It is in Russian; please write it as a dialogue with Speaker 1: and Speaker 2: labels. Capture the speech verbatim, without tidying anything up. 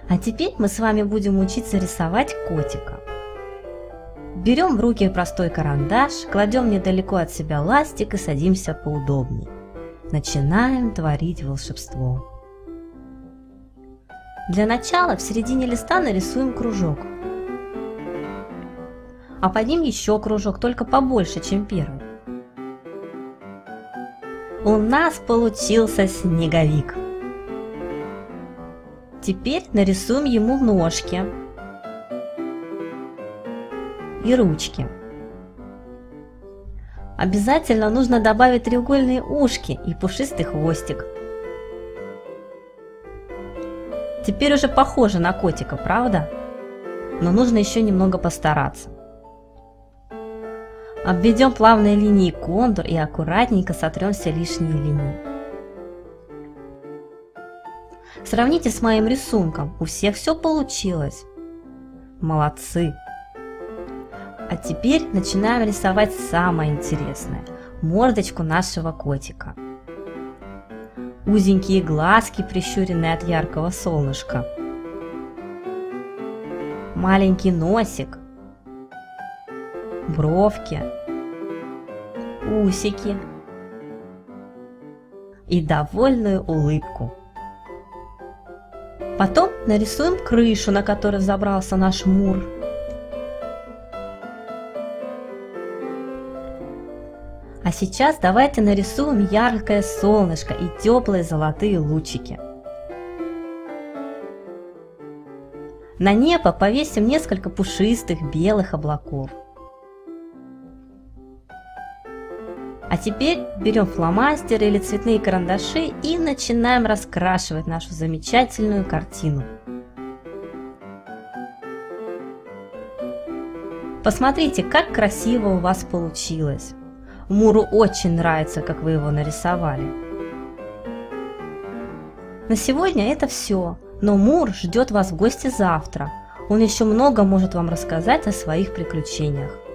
Speaker 1: А теперь мы с вами будем учиться рисовать котика. Берем в руки простой карандаш, кладем недалеко от себя ластик и садимся поудобнее. Начинаем творить волшебство. Для начала в середине листа нарисуем кружок. А под ним еще кружок, только побольше, чем первый. У нас получился снеговик. Теперь нарисуем ему ножки и ручки. Обязательно нужно добавить треугольные ушки и пушистый хвостик. Теперь уже похоже на котика, правда? Но нужно еще немного постараться. Обведем плавные линии контур и аккуратненько сотрем все лишние линии. Сравните с моим рисунком, у всех все получилось. Молодцы! А теперь начинаем рисовать самое интересное – мордочку нашего котика. Узенькие глазки, прищуренные от яркого солнышка. Маленький носик. Бровки. Усики. И довольную улыбку. Потом нарисуем крышу, на которой взобрался наш Мур. А сейчас давайте нарисуем яркое солнышко и теплые золотые лучики. На небо повесим несколько пушистых белых облаков. А теперь берем фломастеры или цветные карандаши и начинаем раскрашивать нашу замечательную картину. Посмотрите, как красиво у вас получилось. Муру очень нравится, как вы его нарисовали. На сегодня это все, но Мур ждет вас в гости завтра. Он еще много может вам рассказать о своих приключениях.